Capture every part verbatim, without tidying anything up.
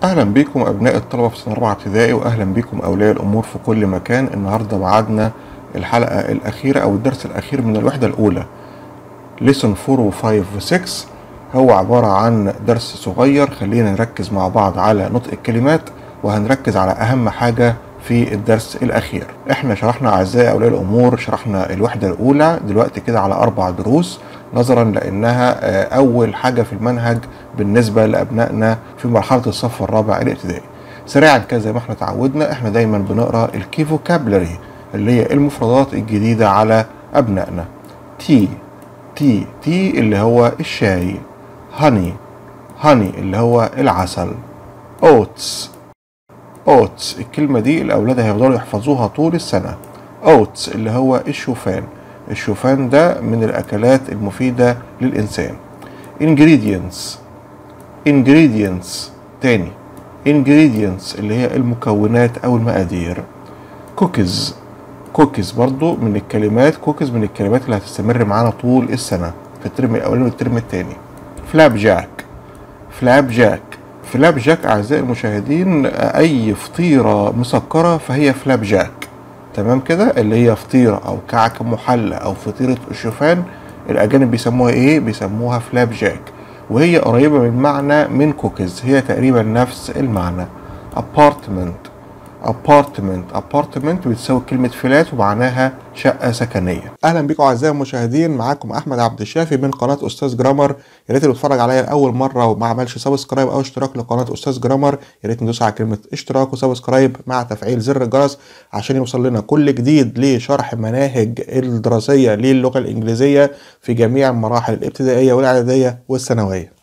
أهلا بكم أبناء الطلبة في سنة رابعة ابتدائي، وأهلا بكم أولياء الأمور في كل مكان. النهاردة معادنا الحلقة الأخيرة أو الدرس الأخير من الوحدة الأولى ليسون فور وفايف وسكس. هو عبارة عن درس صغير، خلينا نركز مع بعض على نطق الكلمات، وهنركز على أهم حاجة في الدرس الأخير. احنا شرحنا أعزائي أولياء الأمور، شرحنا الوحدة الأولى دلوقتي كده على أربع دروس، نظرا لأنها أول حاجة في المنهج بالنسبة لأبنائنا في مرحلة الصف الرابع الابتدائي. سريعا كده زي ما احنا تعودنا، احنا دايما بنقرأ الكي فوكابلري اللي هي المفردات الجديدة على أبنائنا. تي تي تي اللي هو الشاي، هاني هاني اللي هو العسل، اوتس اوتس الكلمة دي الأولاد هيفضلوا يحفظوها طول السنة. اوتس اللي هو الشوفان، الشوفان ده من الأكلات المفيدة للإنسان. ingredients ingredients تاني ingredients اللي هي المكونات أو المقادير. cookies cookies برضو من الكلمات cookies من الكلمات اللي هتستمر معانا طول السنة في الترم الأولاني والترم التاني. فلاب جاك فلاب جاك فلاب جاك أعزائي المشاهدين، أي فطيرة مسكرة فهي فلاب جاك، تمام كده، اللي هي فطيرة أو كعك محلى أو فطيرة الشوفان. الأجانب بيسموها إيه؟ بيسموها فلاب جاك، وهي قريبة من معنى من كوكيز، هي تقريبا نفس المعنى. apartment apartment apartment بتساوي كلمة فلات ومعناها شقة سكنية. أهلا بكم أعزائي المشاهدين، معاكم أحمد عبد الشافي من قناة أستاذ جرامر. يا ريت اللي بيتفرج عليا لأول مرة وما عملش سبسكرايب أو اشتراك لقناة أستاذ جرامر، يا ريت ندوس على كلمة اشتراك وسبسكرايب مع تفعيل زر الجرس عشان يوصل لنا كل جديد لشرح مناهج الدراسية للغة الإنجليزية في جميع المراحل الابتدائية والإعدادية والثانوية.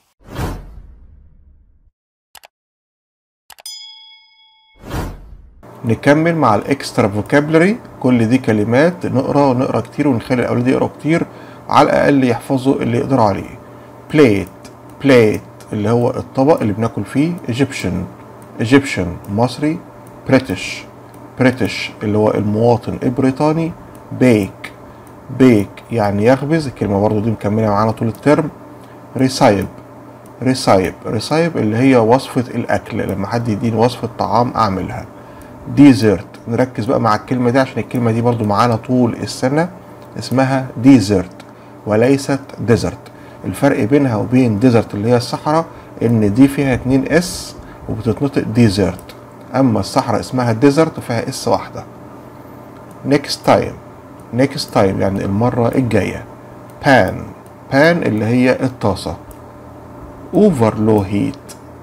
نكمل مع الاكسترا فوكابلري. كل دي كلمات نقرا ونقرا كتير ونخلي الاولاد يقروا كتير، على الاقل يحفظوا اللي يقدروا عليه. بليت بليت اللي هو الطبق اللي بناكل فيه. ايجيبشن ايجيبشن مصري. بريتش بريتش اللي هو المواطن البريطاني. بيك بيك يعني يخبز، الكلمه برضو دي مكمله معانا طول الترم. ريسايب ريسايب ريسايب اللي هي وصفه الاكل، لما حد يديني وصفه طعام اعملها. ديزرت، نركز بقى مع الكلمة دي عشان الكلمة دي برضو معانا طول السنة، اسمها ديزرت وليست ديزرت. الفرق بينها وبين ديزرت اللي هي الصحراء ان دي فيها اتنين اس وبتتنطق ديزرت، اما الصحراء اسمها ديزرت فيها اس واحدة. next time next time يعني المرة الجاية. pan pan اللي هي الطاسة. over low heat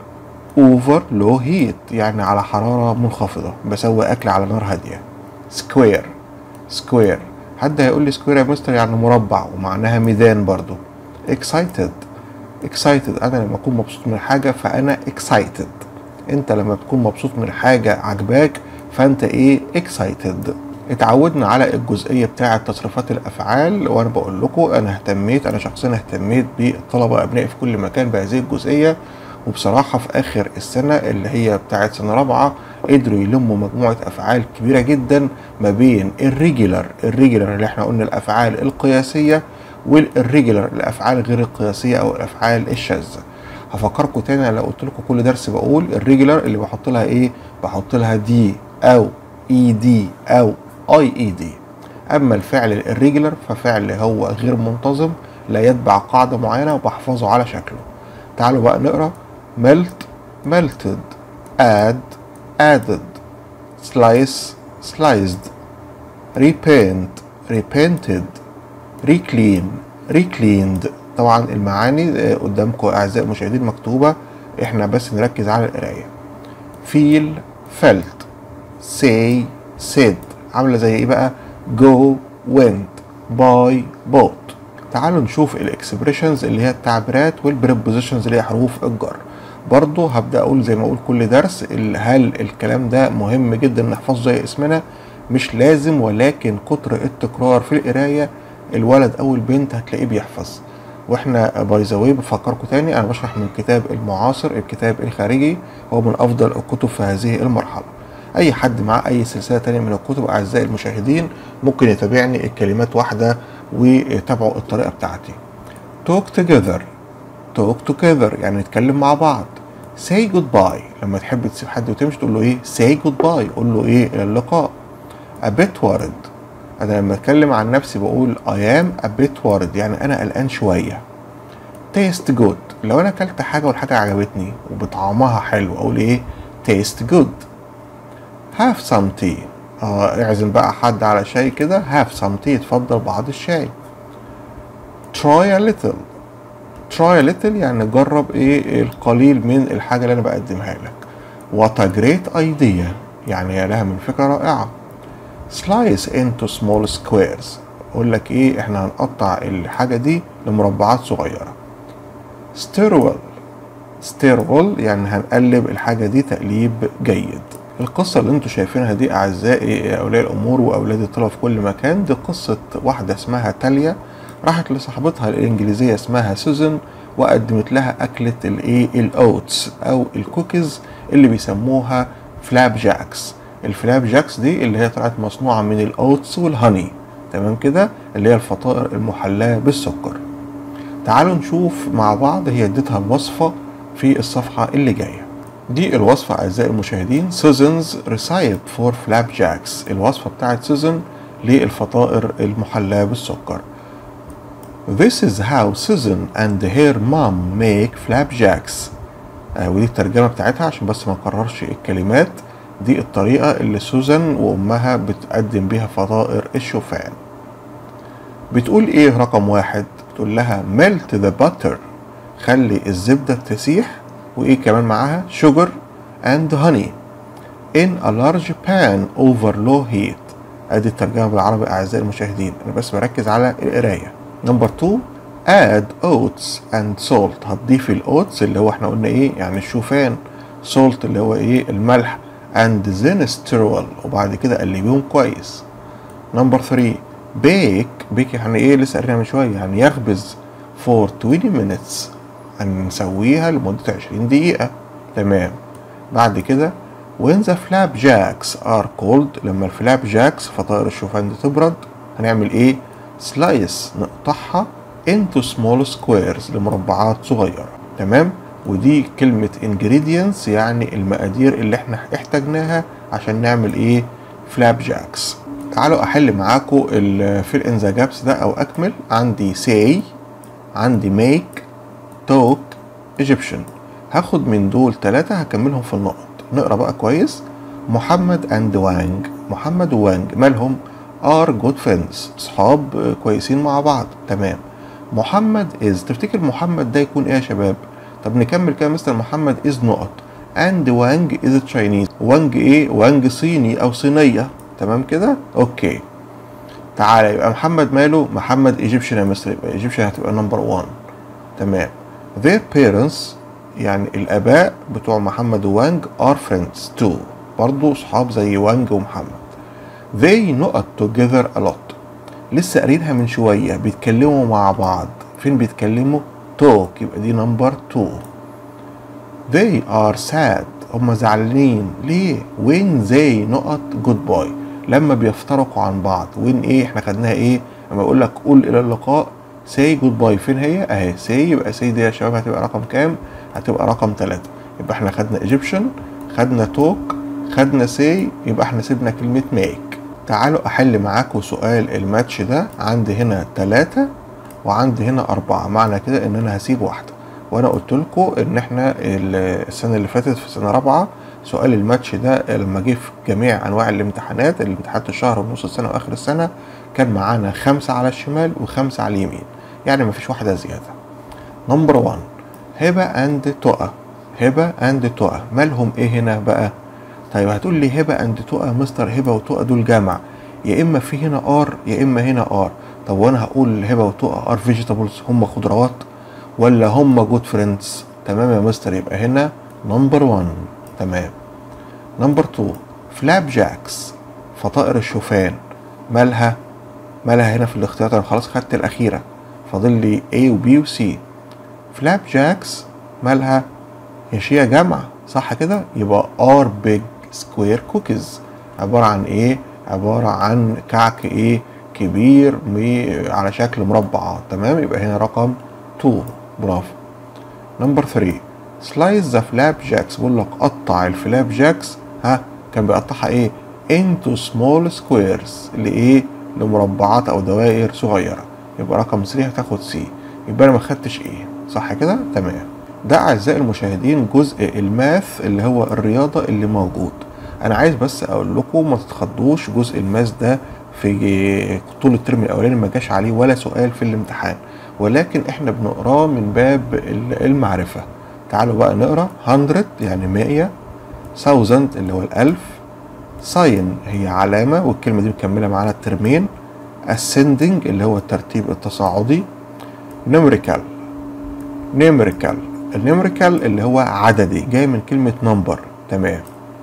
اوفر لو هيت يعني على حرارة منخفضة، بسوي أكل على نار هادية. سكوير سكوير حد هيقول لي سكوير يا مستر يعني مربع، ومعناها ميدان برضو. اكسايتد اكسايتد أنا لما أكون مبسوط من حاجة فأنا اكسايتد، أنت لما تكون مبسوط من حاجة عجباك فأنت إيه؟ اكسايتد. اتعودنا على الجزئية بتاعة تصريفات الأفعال، وأنا بقول لكم أنا اهتميت أنا شخصيا اهتميت بالطلبة أبنائي في كل مكان بهذه الجزئية، وبصراحة في آخر السنة اللي هي بتاعت سنة رابعة قدروا يلموا مجموعة أفعال كبيرة جدا ما بين الريجولر الريجولر اللي احنا قلنا الأفعال القياسية، والريجولر الأفعال غير القياسية أو الأفعال الشاذة. هفكركم تاني، لو قلت لكم كل درس بقول الريجولر اللي بحط لها إيه؟ بحط لها دي أو إي دي أو أي إي دي. أما الفعل الريجولر ففعل هو غير منتظم لا يتبع قاعدة معينة وبحفظه على شكله. تعالوا بقى نقرأ. melt melted add added slice sliced repaint repainted reclean recleaned. طبعا المعاني قدامكم اعزائي المشاهدين مكتوبة، احنا بس نركز على القراية. feel felt say said عاملة زي ايه بقى؟ go went buy bought. تعالوا نشوف الاكسبريشنز اللي هي التعبيرات والبريبوزيشنز اللي هي حروف الجر. برضو هبدأ أقول زي ما أقول كل درس، هل الكلام ده مهم جدا نحفظه زي اسمنا؟ مش لازم، ولكن كتر التكرار في القراية الولد أو البنت هتلاقيه بيحفظ. واحنا باي ذا واي بفكركم تاني، أنا بشرح من كتاب المعاصر، الكتاب الخارجي هو من أفضل الكتب في هذه المرحلة. أي حد معاه أي سلسلة تانية من الكتب أعزائي المشاهدين ممكن يتابعني الكلمات واحدة ويتابعوا الطريقة بتاعتي. talk together talk together يعني نتكلم مع بعض. say goodbye لما تحب تسيب حد وتمشي تقول له ايه say goodbye، قول له ايه الى اللقاء. a bit worried انا لما اتكلم عن نفسي بقول I am a bit worried يعني انا قلقان شويه. taste good لو انا اكلت حاجه والحاجه عجبتني وبطعمها حلو اقول ايه taste good. have some tea اه اعزم بقى حد على شاي كده have some tea اتفضل بعض الشاي. try a little try a little يعني جرب ايه القليل من الحاجه اللي انا بقدمها لك. what a great idea يعني يا لها من فكره رائعه. slice into small squares اقول لك ايه احنا هنقطع الحاجه دي لمربعات صغيره. stirwell stirwell يعني هنقلب الحاجه دي تقليب جيد. القصه اللي انتوا شايفينها دي اعزائي اولياء الامور واولاد الطلبه في كل مكان دي قصه واحده اسمها تاليا راحت لصاحبتها الانجليزيه اسمها سوزان وقدمت لها اكله الايه الاوتس او الكوكيز اللي بيسموها فلاب جاكس. الفلاب جاكس دي اللي هي طلعت مصنوعه من الاوتس والهاني تمام كده اللي هي الفطائر المحلاه بالسكر. تعالوا نشوف مع بعض هي اديتها الوصفه في الصفحه اللي جايه. دي الوصفه اعزائي المشاهدين سوزان's ريسايب فور فلاب جاكس الوصفه بتاعت سوزان للفطائر المحلاه بالسكر. This is how Susan and her mom make flapjacks. آه ودي الترجمة بتاعتها عشان بس ما نكررش الكلمات. دي الطريقة اللي سوزان وأمها بتقدم بيها فطائر الشوفان. بتقول إيه رقم واحد؟ بتقول لها melt the butter خلي الزبدة تسيح وإيه كمان معاها sugar and honey in a large pan over low heat. أدي الترجمة بالعربي أعزائي المشاهدين أنا بس بركز على القراية. نمبر اتنين add oats and salt هتضيفي الاوتس اللي هو احنا قلنا ايه يعني الشوفان salt اللي هو ايه الملح and then stir وبعد كده قلبيهم كويس. نمبر تلاتة bake bake يعني ايه لسه قارينها من شويه يعني يخبز for twenty minutes هنسويها لمده عشرين دقيقه تمام. بعد كده when the flapjacks are cold لما الفلاب جاكس فطائر الشوفان دي تبرد هنعمل ايه سلايس نقطعها into small squares لمربعات صغيرة تمام. ودي كلمة ingredients يعني المقادير اللي احنا احتاجناها عشان نعمل ايه فلاب جاكس. تعالوا احل معاكم الفيل ان ذا جابس ده او اكمل. عندي say عندي make talk Egyptian هاخد من دول ثلاثة هكملهم في النقط. نقرا بقى كويس. محمد and وانج محمد ووانج مالهم are good friends صحاب كويسين مع بعض تمام. محمد is تفتكر محمد ده يكون ايه يا شباب؟ طب نكمل كده مستر محمد is نقط and وانج is Chinese وانج ايه وانج صيني او صينية تمام كده اوكي. تعالى يبقى محمد ماله محمد Egyptian يا مستر يبقى Egyptian هتبقى نمبر واحد تمام. their parents يعني الاباء بتوع محمد ووانج are friends too برضو صحاب زي وانج ومحمد. they نقط together a lot لسه قارينها من شوية بيتكلموا مع بعض. فين بيتكلموا talk يبقى دي نمبر اتنين. they are sad هم زعلانين ليه when they نقط goodbye لما بيفترقوا عن بعض. when ايه احنا خدناها ايه لما اقول لك قول الى اللقاء say goodbye فين هي اهي say يبقى say دي يا شباب هتبقى رقم كام هتبقى رقم ثلاثة. يبقى احنا خدنا Egyptian خدنا talk خدنا say يبقى احنا سيبنا كلمة make. تعالوا احل معاكم سؤال الماتش ده. عندي هنا ثلاثة وعندي هنا أربعة معنى كده ان انا هسيب واحدة. وانا قلت لكم ان احنا السنة اللي فاتت في سنة رابعة سؤال الماتش ده لما جه في جميع انواع الامتحانات الامتحانات الشهر ونص السنة واخر السنة كان معانا خمسة على الشمال وخمسة على اليمين يعني مفيش واحدة زيادة. نمبر واحد هبة اند تقى هبة اند تقى مالهم ايه هنا بقى؟ طيب هتقول لي هبة اند تقى مستر هبة وتقى دول جمع يا اما في هنا ار يا اما هنا ار. طب وانا هقول هبة وتقى ار فيجيتابلز هم خضروات ولا هم جود فريندز؟ تمام يا مستر يبقى هنا نمبر واحد تمام. نمبر اتنين فلاب جاكس فطائر الشوفان مالها مالها هنا في الاختيارات انا خلاص خدت الاخيره فاضل لي A و B و C. فلاب جاكس مالها هي جمع صح كده يبقى ار بيج سكوير كوكيز عباره عن ايه عباره عن كعك ايه كبير على شكل مربع تمام. يبقى هنا رقم اتنين برافو. نمبر تلاتة slice the flapjacks بقول لك قطع الفلاب جاكس، ها كان بيقطعها ايه into small squares لايه لمربعات او دوائر صغيره. يبقى رقم ثلاثة هتاخد سي، يبقى انا ما خدتش ايه، صح كده؟ تمام. ده اعزائي المشاهدين جزء الماث اللي هو الرياضه اللي موجود. انا عايز بس اقول لكم ما تتخضوش، جزء الماث ده في طول الترم الاولاني ما جاش عليه ولا سؤال في الامتحان، ولكن احنا بنقراه من باب المعرفه. تعالوا بقى نقرا. مية يعني مية، thousand اللي هو الالف، ساين هي علامه والكلمه دي مكمله معانا الترمين، ascending اللي هو الترتيب التصاعدي، numerical numerical النيوميريكال اللي هو عددي جاي من كلمه نمبر، تمام.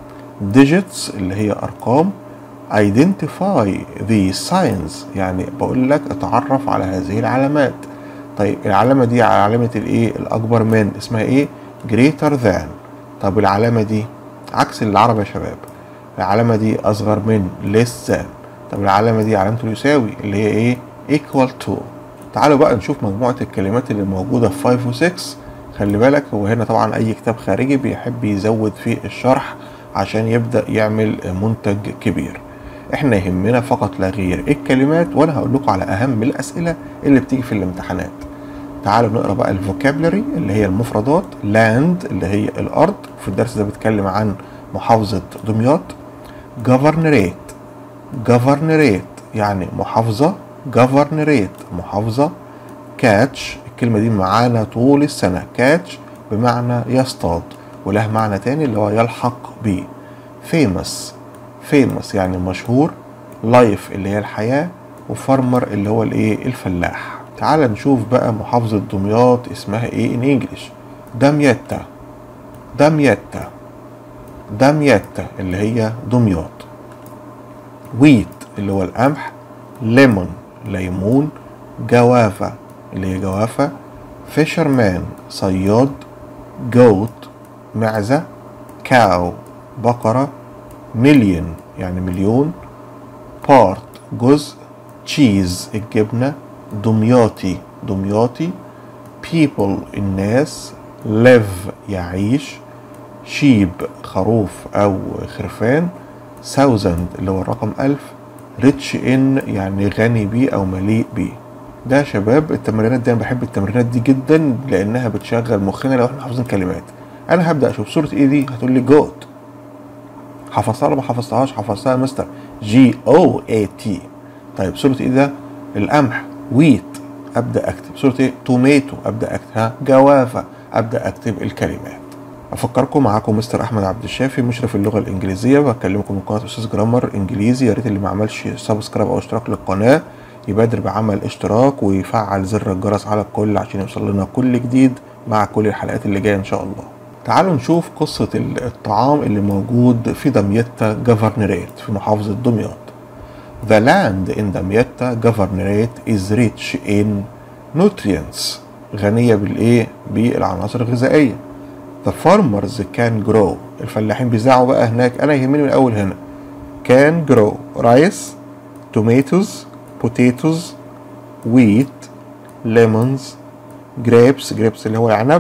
digits اللي هي ارقام، identify the signs يعني بقول لك اتعرف على هذه العلامات. طيب العلامه دي على علامه الايه الاكبر من اسمها ايه greater than. طب العلامه دي عكس العربي يا شباب، العلامه دي اصغر من less than. طب العلامه دي علامته يساوي اللي هي ايه equal to. تعالوا بقى نشوف مجموعه الكلمات اللي موجوده في خمسة و ستة. خلي بالك هو هنا طبعا اي كتاب خارجي بيحب يزود في الشرح عشان يبدا يعمل منتج كبير. احنا يهمنا فقط لا غير الكلمات، وانا هقول لكم على اهم الاسئله اللي بتيجي في الامتحانات. تعالوا نقرا بقى الفوكابلري اللي هي المفردات. لاند اللي هي الارض، في الدرس ده بيتكلم عن محافظه دمياط. جوفرنريت جوفرنريت يعني محافظه، جوفرنريت محافظه. كاتش الكلمه دي معانا طول السنه، كاتش بمعنى يصطاد، وله معنى تاني اللي هو يلحق بيه. فيمس فيمس يعني مشهور. لايف اللي هي الحياه، وفارمر اللي هو الايه الفلاح. تعال نشوف بقى محافظة دمياط اسمها ايه ان انجلش. دمياتا دمياتا دمياتا اللي هي دمياط. ويت اللي هو القمح. ليمون ليمون. جوافة اللي هي جوافة. فيشرمان صياد. جوت معزة. كاو بقرة. مليون يعني مليون. بارت جزء. تشيز الجبنة. دمياطي دمياطي. people الناس. live يعيش. شيب خروف أو خرفان. thousand اللي هو الرقم ألف. rich in يعني غني بيه أو مليء بيه. ده يا شباب التمرينات دي، أنا بحب التمرينات دي جدا لأنها بتشغل مخنا لو احنا حافظين كلمات. أنا هبدأ أشوف صورة إيه دي، هتقول لي جوت. حفظتها ولا ما حفظتهاش؟ حفظتها يا مستر. جي أو إيه تي. طيب صورة إيه ده؟ القمح. ويت ابدا اكتب. صورة ايه؟ توميتو ابدا اكتب. ها جوافه ابدا اكتب الكلمات. افكركم معاكم مستر احمد عبد الشافي مشرف اللغه الانجليزيه، بكلمكم من قناه استاذ جرامر انجليزي. يا ريت اللي ما عملش سبسكرايب او اشتراك للقناه يبادر بعمل اشتراك ويفعل زر الجرس على الكل عشان يوصل لنا كل جديد مع كل الحلقات اللي جايه ان شاء الله. تعالوا نشوف قصه الطعام اللي موجود في دمياتا جوفرنريت في محافظه دمياط. The land in Damietta Governorate is rich in nutrients. غنية بالإيه؟ بالعناصر الغذائية. The farmers can grow. الفلاحين بيزرعوا بقى هناك، أنا يهمني من الأول هنا. Can grow rice, tomatoes, potatoes, wheat, lemons, grapes, grapes اللي هو العنب،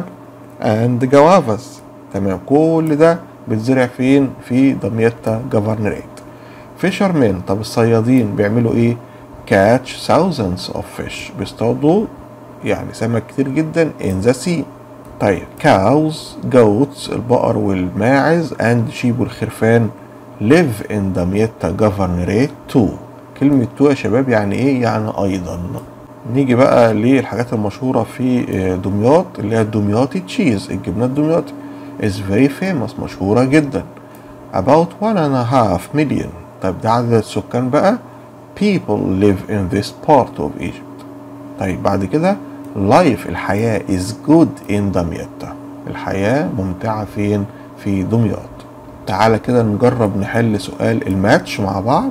and guavas. تمام، كل ده بتزرع فين؟ في دمياتا Governorate. فيشرمان، طب الصيادين بيعملوا ايه؟ catch thousands of fish. بيصطادوا يعني سمك كتير جدا in the sea. طيب cows, goats البقر والماعز and sheep والخرفان live in Damietta Governorate too. كلمة تو يا شباب يعني ايه؟ يعني ايضا. نيجي بقى للحاجات المشهورة في دمياط اللي هي الدمياطي تشيز، الجبنة الدمياطي is very famous مشهورة جدا. about one and a half million. طيب ده عدد السكان بقى. people live in this part of Egypt. طيب بعد كده life الحياة is good in دمياط. الحياة ممتعة فين؟ في دمياط. تعالى كده نجرب نحل سؤال الماتش مع بعض.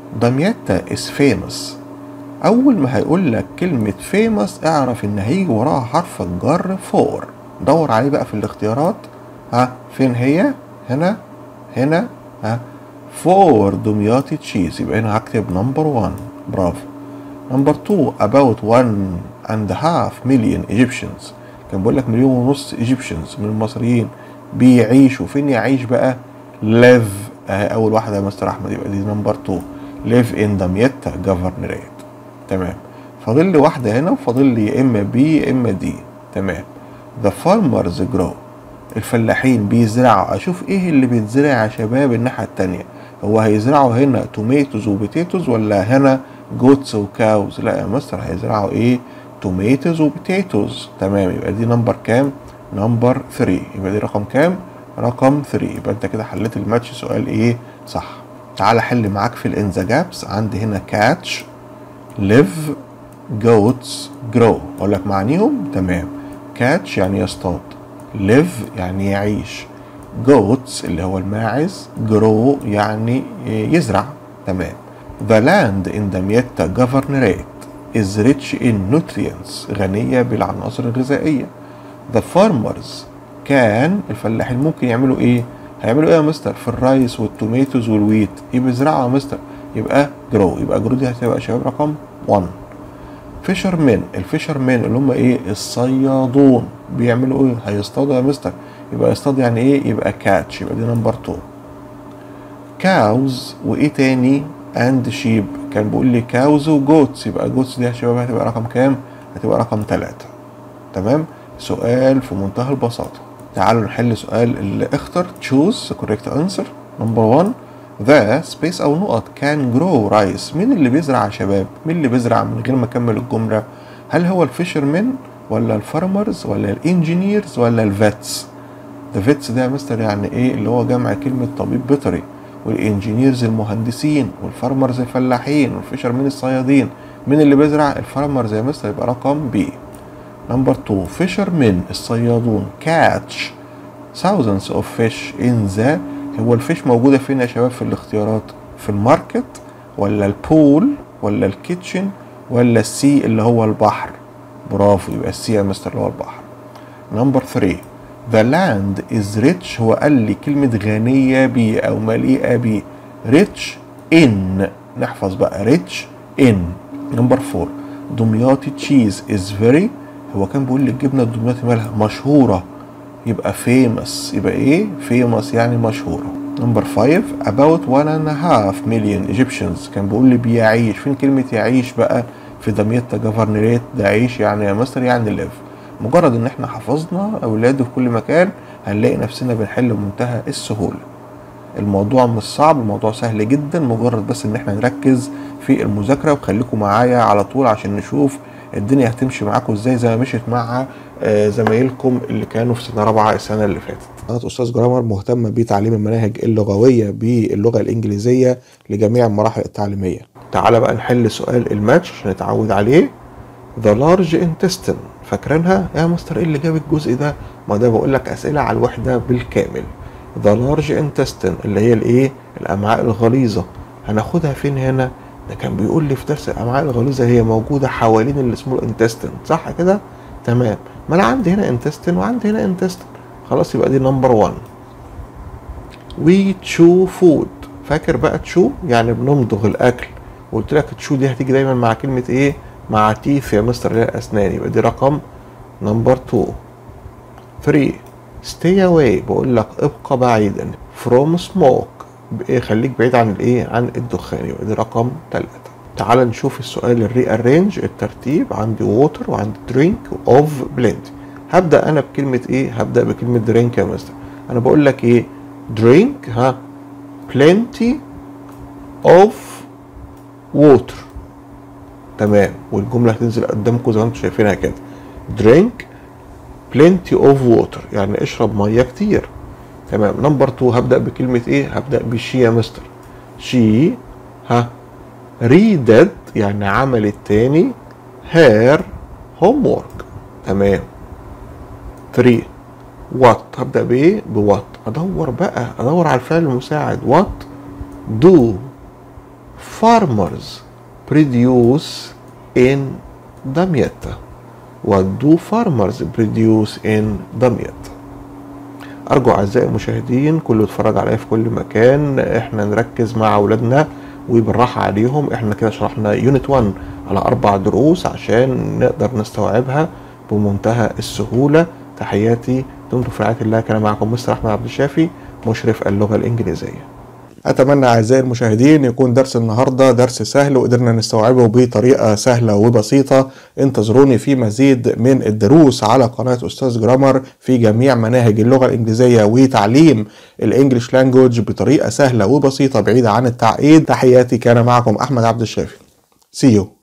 دمياط is famous. أول ما هيقول لك كلمة famous اعرف إن هيجي وراها حرف الجر for. دور عليه بقى في الاختيارات. ها فين هي؟ هنا هنا ها for دمياطي تشيز. يبقى هنا هكتب نمبر واحد. برافو. نمبر اتنين about one and a half million Egyptians. كان بيقول لك مليون ونص ايجيبشنز من المصريين بيعيشوا فين. يعيش بقى live اهي اول واحده يا مستر احمد، يبقى دي نمبر اتنين live in دمياط جوفرنريت. تمام. فاضل لي واحده هنا وفاضل لي يا اما بي يا اما دي. تمام. the farmers grow الفلاحين بيزرعوا. اشوف ايه اللي بيتزرع يا شباب الناحيه التانيه. هو هيزرعوا هنا توميتوز وبوتيتوز ولا هنا جوتس وكاوز؟ لا يا مستر، هيزرعوا ايه؟ توميتوز وبوتيتوز. تمام. يبقى دي نمبر كام؟ نمبر تلاتة. يبقى دي رقم كام؟ رقم تلاتة. يبقى انت كده حليت الماتش سؤال ايه؟ صح. تعال احل معاك في الانزا جابس. عندي هنا كاتش، live، goats، grow. اقول لك معانيهم. تمام. كاتش يعني يصطاد، live يعني يعيش، goats اللي هو الماعز، grow يعني يزرع. تمام. the land in دمياط governorate is rich in nutrients غنية بالعناصر الغذائية. the farmers كان الفلاحين ممكن يعملوا ايه؟ هيعملوا ايه يا مستر؟ في الرايس والتوميتوز والويت. يبقى يزرعوا يا مستر، يبقى جرو. يبقى جرو دي هتبقى يا شباب رقم واحد. فيشر مان، الفيشر مان اللي هم ايه؟ الصيادون. بيعملوا ايه؟ هيصطادوا يا مستر. يبقى يصطاد يعني ايه؟ يبقى كاتش. يبقى دي نمبر اتنين. كاوز وايه تاني؟ اند شيب. كان بيقول لي كاوز وجوتس، يبقى جوتس دي يا شباب هتبقى رقم كام؟ هتبقى رقم تلاتة. تمام. سؤال في منتهى البساطة. تعالوا نحل سؤال اللي اختر choose correct answer. نمبر واحد the space او نقط can grow rice. مين اللي بيزرع يا شباب؟ مين اللي بيزرع من غير ما اكمل الجملة؟ هل هو الفيشرمان ولا الفارمرز ولا الانجينيرز ولا الفيتس؟ the vets ده يا مستر يعني ايه؟ اللي هو جمع كلمة طبيب بيطري، والانجينيرز المهندسين، والفارمرز الفلاحين، والفيشرمان الصيادين. مين اللي بيزرع؟ الفارمرز يا مستر. يبقى رقم بي. نمبر اتنين فيشرمن الصيادون كاتش thousands of fish in the. هو الفيش موجودة فين يا شباب في الاختيارات؟ في الماركت ولا البول ولا الكيتشن ولا السي اللي هو البحر؟ برافو. يبقى السي يا مستر اللي هو البحر. نمبر تلاتة the land is rich. هو قال لي كلمة غنية بيه أو مليئة بيه. rich in. نحفظ بقى rich in. نمبر أربعة دمياطي تشيز is very. هو كان بيقول لي الجبنة الدمياطي مالها؟ مشهورة. يبقى famous. يبقى ايه؟ famous يعني مشهورة. نمبر خمسة about one and a half million Egyptians. كان بيقول لي بيعيش. فين كلمة يعيش بقى؟ في دمياط جوفرنريت. ده عيش يعني يا مستر يعني live. مجرد ان احنا حفظنا اولاده في كل مكان هنلاقي نفسنا بنحل بمنتهى السهولة. الموضوع مش صعب، الموضوع سهل جدا. مجرد بس ان احنا نركز في المذاكرة وخليكم معايا على طول عشان نشوف الدنيا هتمشي معاكم ازاي زي ما مشيت مع زمايلكم اللي كانوا في سنة رابعة السنة اللي فاتت. قناة أستاذ جرامر مهتمة بتعليم المناهج اللغوية باللغة الإنجليزية لجميع المراحل التعليمية. تعال بقى نحل سؤال الماتش عشان نتعود عليه. The large intestine. فاكرينها يا مستر؟ ايه اللي جاب الجزء ده؟ ما ده بقول لك أسئلة على الوحدة بالكامل. The large intestine اللي هي الايه؟ الأمعاء الغليظة. هناخدها فين هنا؟ ده كان بيقول لي في درس الأمعاء الغليظة هي موجودة حوالين اللي اسمه الانتستين. صح كده؟ تمام. ما أنا عندي هنا انتستين وعندي هنا انتستين. خلاص يبقى دي نمبر واحد. We chew food. فاكر بقى تشو يعني بنمضغ الأكل. وقلت لك تشو دي هتيجي دايما مع كلمة إيه؟ مع تيث يا مستر اللي هي الأسنان. يبقى دي رقم نمبر اتنين. تلاتة stay away. بقول لك ابقى بعيدا from smoke. بإيه؟ خليك بعيد عن الإيه؟ عن الدخان. يبقى دي رقم تلاتة. تعال نشوف السؤال الري ارينج الترتيب. عندي ووتر وعندي درينك اوف بلنتي. هبدا انا بكلمه ايه؟ هبدا بكلمه درينك يا مستر. انا بقول لك ايه؟ درينك ها بلنتي اوف ووتر. تمام. والجمله هتنزل قدامكم زي ما انتم شايفينها كده. درينك بلنتي اوف ووتر يعني اشرب ميه كتير. تمام. نمبر اتنين هبدا بكلمه ايه؟ هبدا بشي يا مستر. شي ها ريدت يعني عملت تاني هير هوم وورك. تمام. تلاتة وات. هبدأ بايه؟ بوات. ادور بقى ادور على الفعل المساعد. وات دو farmers produce in دمياط. وات دو farmers produce in دمياط. ارجو اعزائي المشاهدين كله يتفرج عليا في كل مكان احنا نركز مع اولادنا وبالراحة عليهم. احنا كده شرحنا يونت واحد على اربع دروس عشان نقدر نستوعبها بمنتهى السهولة. تحياتي، دمتم في رعاية الله. كان معكم مستر أحمد عبد الشافي مشرف اللغة الإنجليزية. أتمنى أعزائي المشاهدين يكون درس النهاردة درس سهل وقدرنا نستوعبه بطريقة سهلة وبسيطة. انتظروني في مزيد من الدروس على قناة أستاذ جرامر في جميع مناهج اللغة الإنجليزية وتعليم الإنجليش لانجوج بطريقة سهلة وبسيطة بعيدة عن التعقيد. تحياتي، كان معكم أحمد عبد الشافي. See you.